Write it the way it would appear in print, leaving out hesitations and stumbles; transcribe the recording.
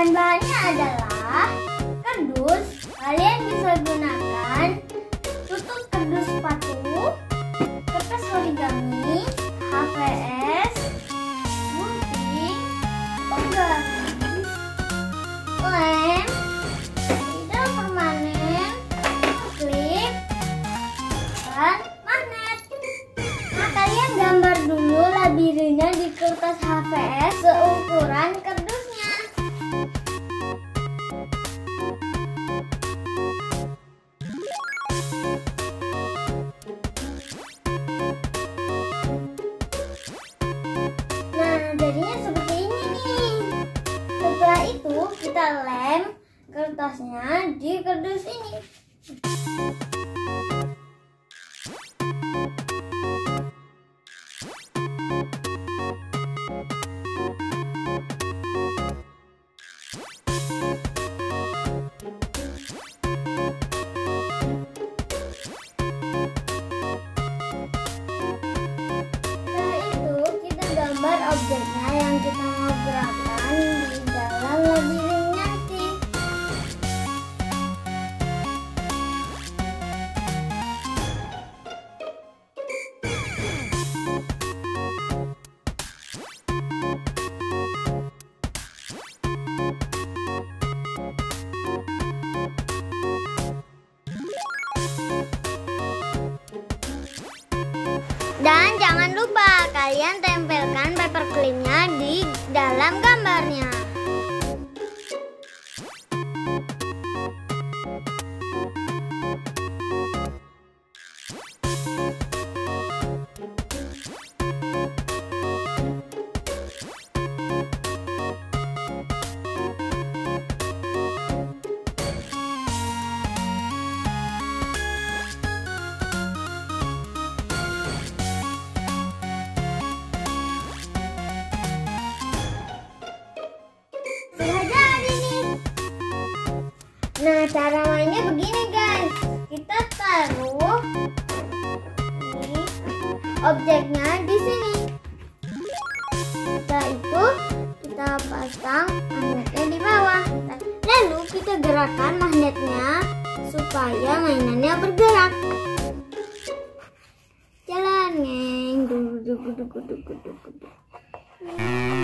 Bahan-bahannya adalah kardus. Kalian bisa gunakan tutup kardus sepatu, kertas origami, HVS, gunting, penggaris, lem, tidak permanen, klip, dan magnet. Nah, kalian gambar dulu labirinnya di kertas HVS seukuran kardusnya. Nah, jadinya seperti ini nih. Setelah itu kita lem kertasnya di kardus ini. Gambar objeknya yang kita mau gerakkan di dalam labirin nanti. Dan jangan lupa kalian tempelkan paperclipnya di dalam gambarnya. Sudah jadi nih. Nah, cara mainnya begini guys. Kita taruh nih objeknya di sini. Setelah itu kita pasang magnetnya di bawah. Lalu kita gerakkan magnetnya supaya mainannya bergerak. Jalan, ngeng.